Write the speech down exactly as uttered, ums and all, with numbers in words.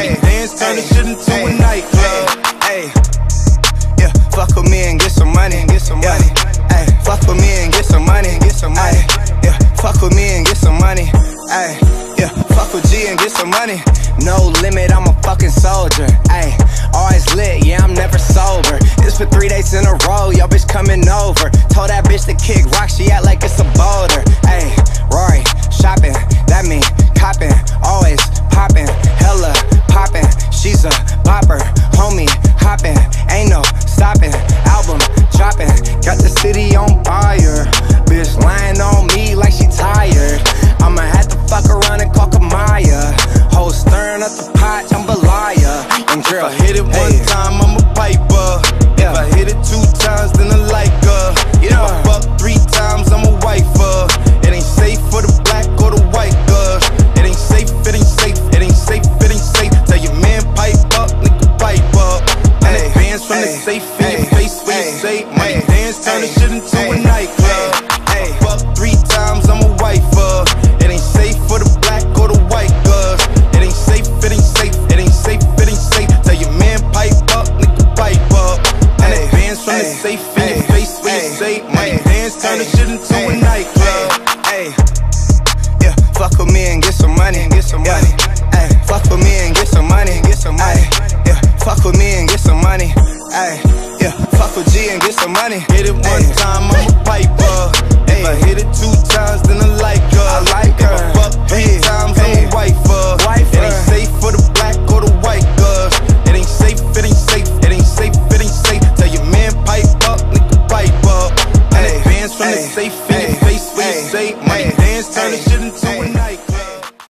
Money dance, turn this shit into a nightclub. Hey, yeah, fuck with me and get some money, get some money. Hey, fuck with me and get some money, get some money. Yeah, fuck with me and get some money. Hey, yeah, fuck with G and get some money. No limit, I'm a fucking soldier. Ay, always lit, yeah, I'm never sober. It's for three days in a row, yo bitch coming over. Told that bitch to kick rock, she act like it's a boulder. Ay, Rory, shopping, that mean copping, always popping, hella popping. She's a bopper, homie, hopping, ain't no stopping. Album dropping, got the city on fire. Bitch lying on me like she tired. I'ma have to fuck around and call Kamaya. Whole stirring up the pot, jambalaya. And girl, if I hit it one hey. time, I'm a piper. Yeah. If I hit it two times, then I like her. Yeah. If I fuck three times, I'm a wifer. It ain't safe for the black or the white girl. It ain't safe, it ain't safe, it ain't safe, it ain't safe. Tell your man pipe up, nigga pipe up. And Hey, advance from hey, the safe in hey, your face when hey, you say money hey, dance, turn hey, this shit into hey, a nightclub. hey, If I fuck three times, I'm a wifer. It ain't safe for the black or the white girl. It ain't safe, it ain't safe, it ain't safe, it ain't safe. Tell your man pipe up, nigga pipe up. And hey, advance from the hey, safe in hey, your face when you hey, say money hey, dance, turn this shit into hey, a nightclub. Hey, yeah, fuck with me and get some money, get some money. Hey, fuck with me and get some money, get some money. Yeah, fuck with me and get some money. Hey, yeah, fuck with G and get some money. Hit it one time, I'm a piper. If I hit it two times, then I like her. I like her. If I fuck three Hey, times, hey, I'm a wifer. wifer. It ain't safe for the black or the white girl. It ain't safe, it ain't safe, it ain't safe, it ain't safe. Tell your man pipe up, nigga pipe up. And Hey, advance from the hey, safe